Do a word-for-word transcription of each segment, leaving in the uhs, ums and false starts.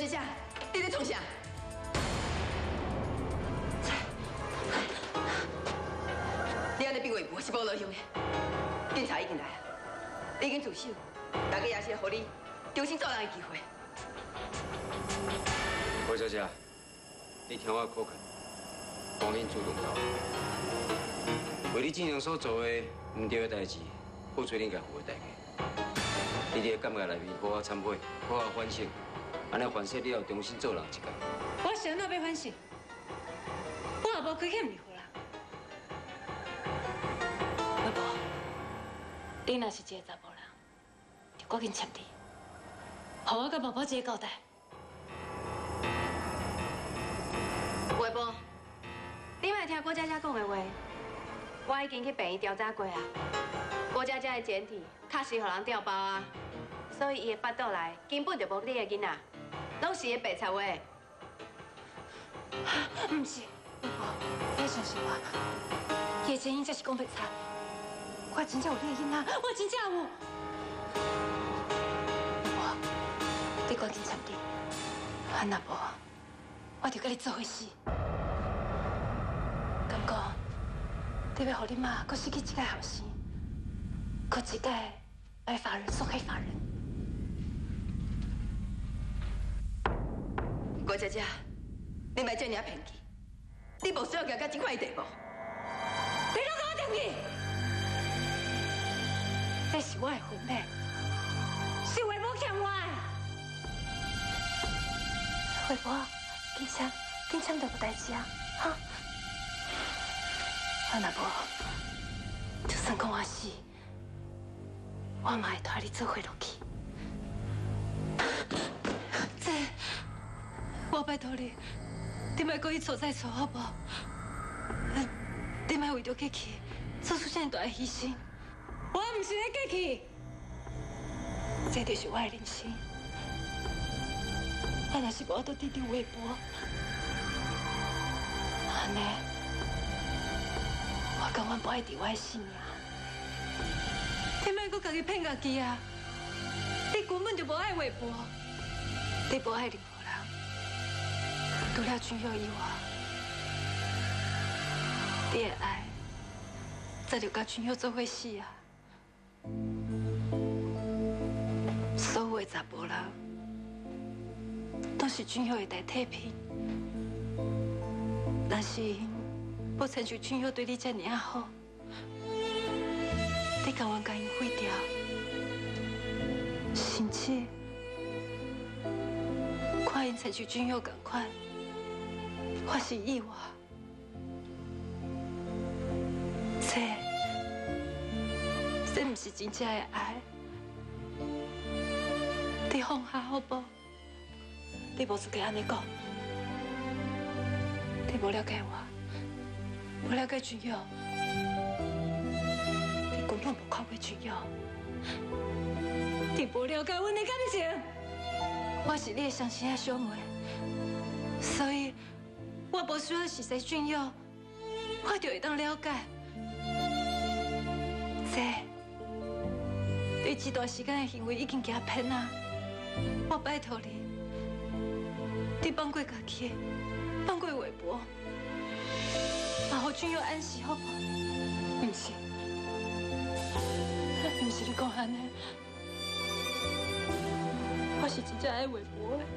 姐，你在创啥？你安尼变为无是无路用的。警察已经来啊，你已经自首，大家也是互你重新做人的机会。 郭小姐，你听我口劝，赶紧主动交。为你正常所做的唔对的代志，付出你该付的代价。你伫个感觉内面好好参配，好好反省，安尼反省了后重新做人一届。 我想哪要反省？我也无亏欠你。 微博，你若是一个查甫人，就赶紧签字，互我甲宝宝一个交代。 微博，你莫听郭姐姐讲的话，我已经去病院调查过啊。郭姐姐的检体确实互人调包啊，所以伊的腹肚内根本就无你的囡仔，拢是伊白菜话。 唔是，微博，你要相信我，伊的前因才是讲白菜。 我真正有你的囡仔，我真正有。我，你赶紧签字，啊若无，我就跟你做伙死。敢讲，你要让你妈搁失去一个后生，搁一个白发人送黑发人。 郭姐姐，你莫这样偏激，你无需要行到这款的地步。 你拢给我偏激！ 这是我的婚礼，是微博欠我的。微博，紧签，紧签就无代志啊，哈！啊，若无，就算讲我死，我嘛会带你做伙落去。这，我拜托你，你莫故意错再错，好不好？你莫为着客气，做出这么大的牺牲。 我唔是咧客气，这就是我的人生。我若是无得得到微博，安尼，我根本不爱伫我的性命。你莫搁家己骗家己啊！你根本就无爱微博，你无爱任何人，除了君佑以外，你的爱早就甲君佑做伙死啊！ 所有的查甫人都是君佑的代替品，但是不亲像君佑对你这么好，你甘愿将因毁掉，甚至看因亲像君佑同款发生意外，这这不是真正的爱。 你放下好不？你无资格安尼讲，你无了解我，无了解君佑，你根本无看过君佑，你无了解阮的感情。我是你的相亲的小妹，所以我无需要熟悉君佑，我就会当了解。这，你这段时间的行为已经惊骗啊！ 我拜托你，你放过家己，放过微博，然后君佑安息，好不好？不是，不是你讲安尼，我是真正爱微博的，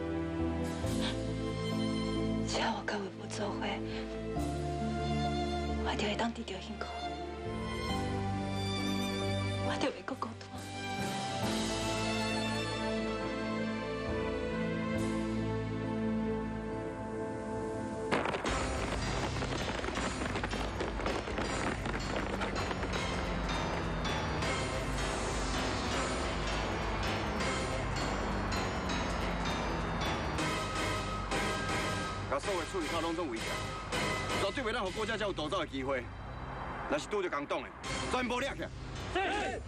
只要我跟微博做伙，我就会当得到幸福，我就会搁孤单。 所有处理卡拢总围起来，绝对袂当让郭家才有逃走的机会。若是拄着共党的，全部抓起来。是。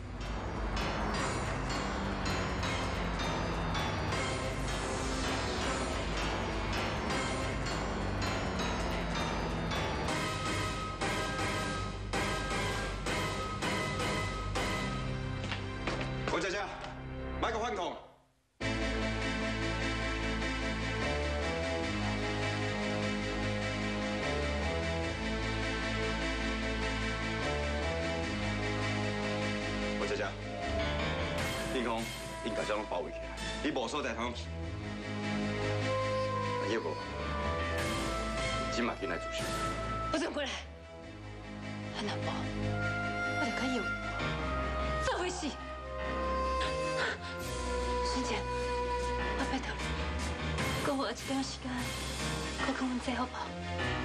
郭家家，买个反抗。 大家拢包围起来，你无所在通去。叶哥，今嘛进来自首。 不准过来！啊那无，我就跟叶有做伙死。孙姐，我拜托你，给我一段时间，我跟阮做好不好？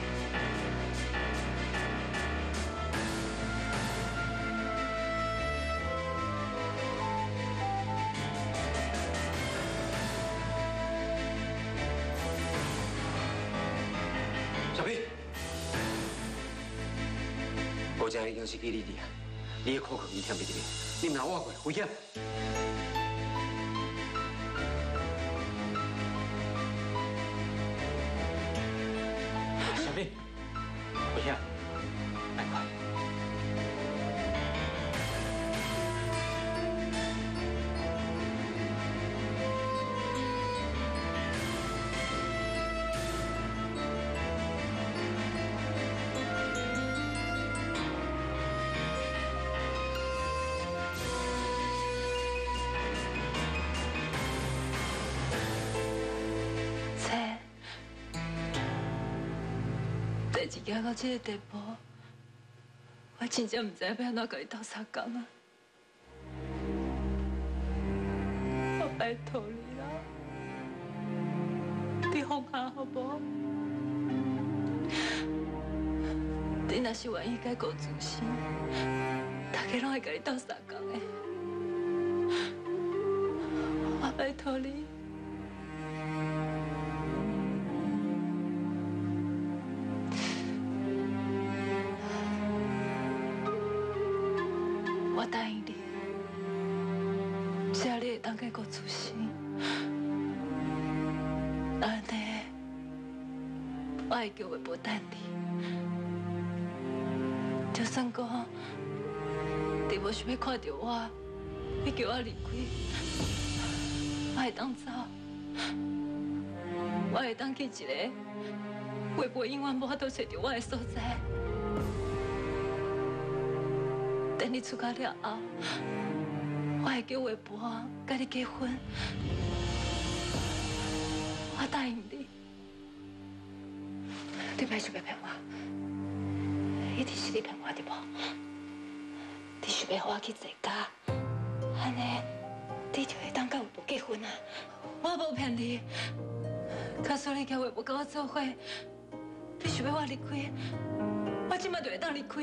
小平，国家已经是给你的，你的苦苦一天不得了，你拿我过危险。小平，危险，慢快。 代志行到这个地步，我真正唔知要安怎甲你斗相共啊！我拜托你啦，你放下好不好？你若是愿意改过自新，大家拢会甲你斗相共的。我拜托你。 我答应你，只要你会当改过自新，安尼，我会叫微博等你。就算讲你无想要看到我，你叫我离开，我会当走，我会当去一个微博永远无法度找到我的所在。 等你出家了后，我会叫微博跟你结婚。我答应你，你别想要骗我，一定是你骗我对不？你想要我去坐家，安尼你就会当跟微博结婚啊！我无骗你，假使你叫微博跟我做伙，你想要我离开，我即马就会当离开。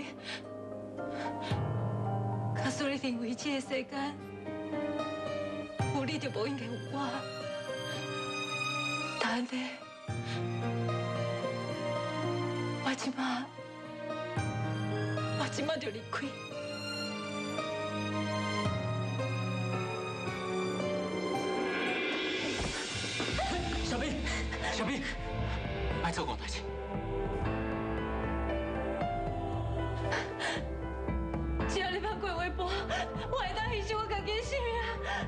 假使你认为这个世间有你就无应该有我，但呢，我即马，我即马就离开。 小平，小平，别做讲代志。 只要你放过微博，我会当牺牲我家己的性命啊！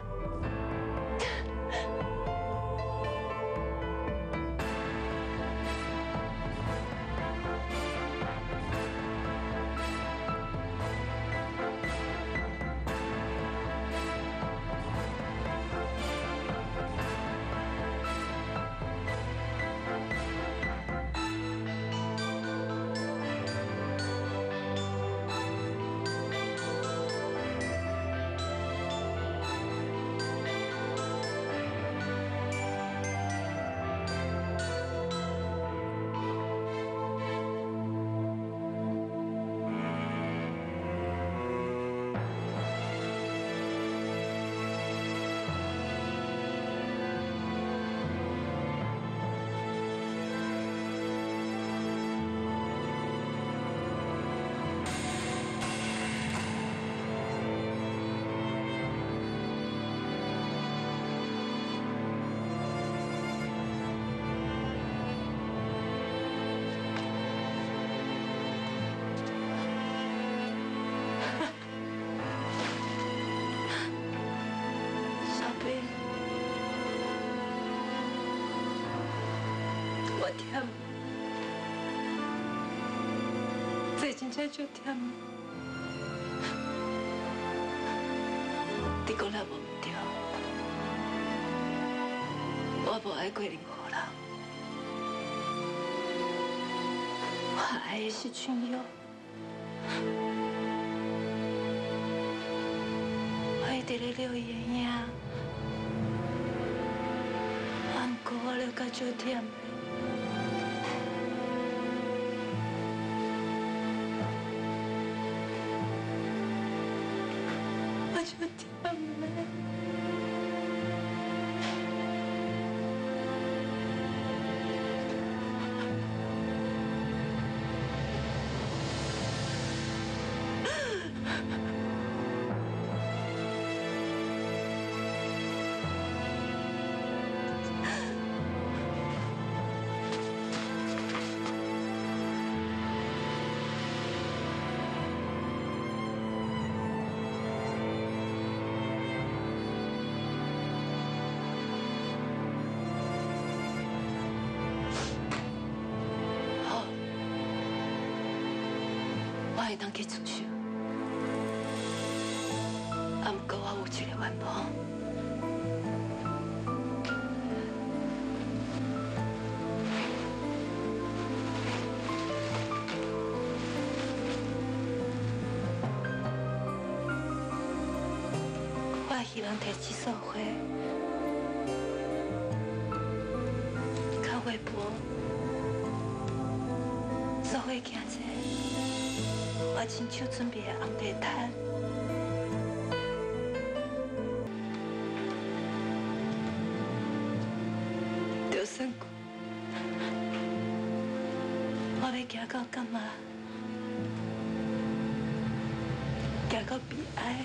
我忝，这真正就忝。你讲了无唔对， 爱桂林河人，我爱的是春药，我一直咧留伊的影，啊，不过我留甲足忝的。 我就忝嘞。我会当去自首，啊，不过我有一个愿望，我希望摕这束花，较月薄，束花行者。 我亲手准备的红地毯，就算过，我要行到干嘛？行到悲哀，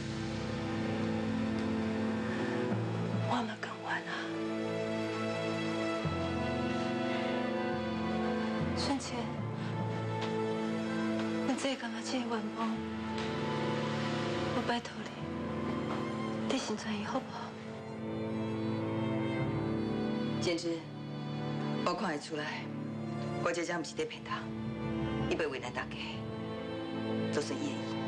我嘛甘愿啊！春钱。 这干嘛？这个愿望，我拜托你，你成全伊好不好？ 简直，我看得出来，我姐姐不是在骗他，伊要为难大家，就算愿意。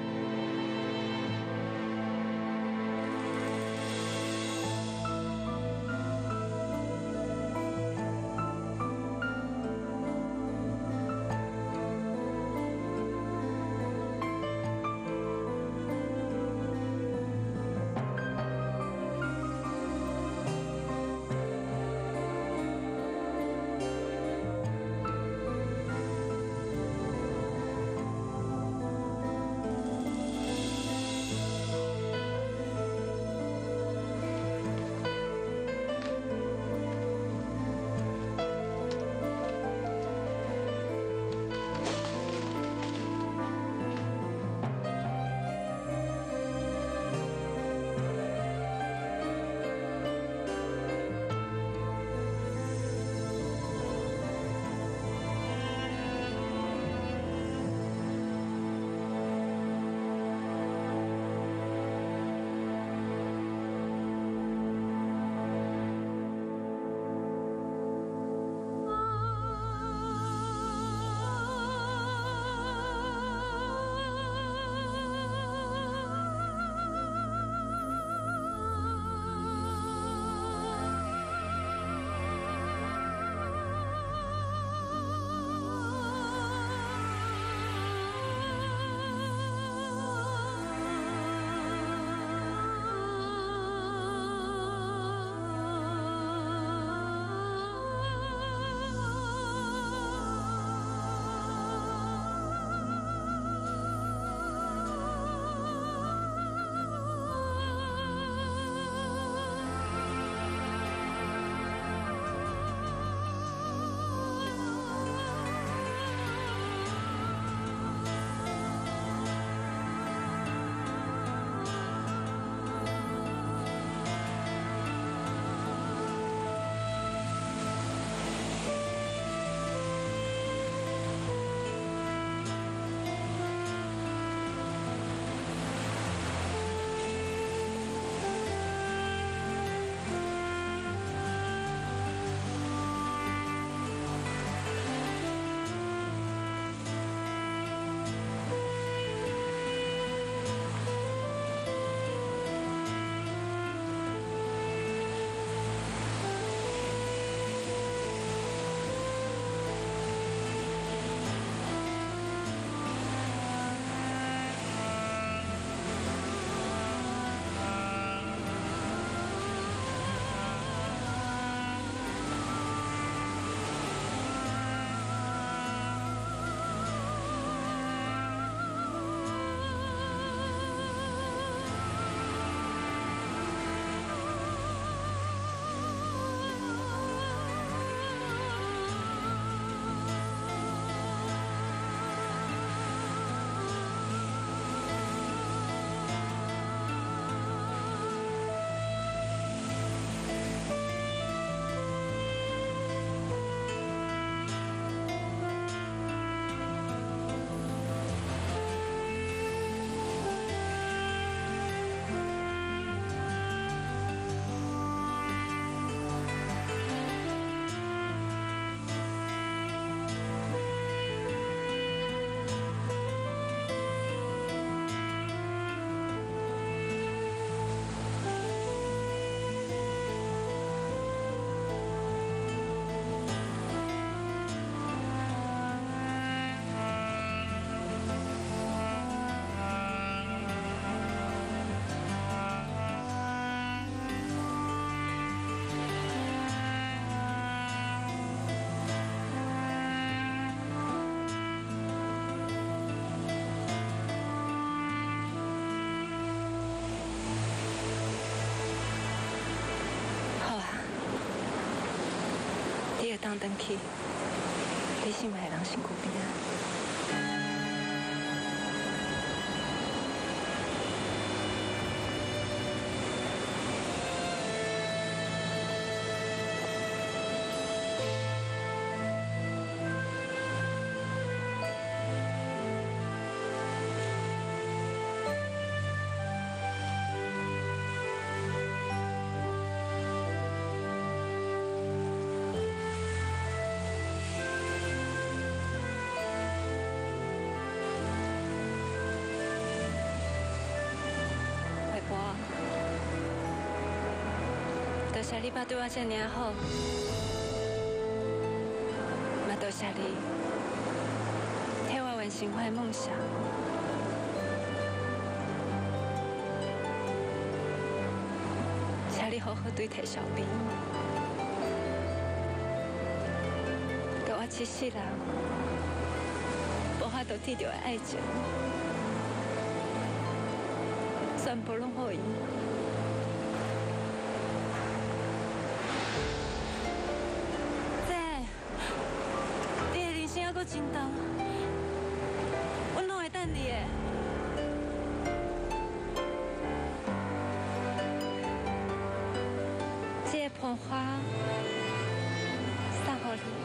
当回去，你心爱的人身躯边啊。 多谢你爸对我这么好，嘛多谢你替我完成我的梦想。请你好好对待小兵，给我一世人无法度得到的爱情，全部拢给伊。 还阁真重，我拢会等你的。这个捧花送给你。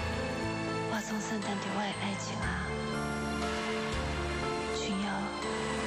总算等到我的爱情啊，君瑶。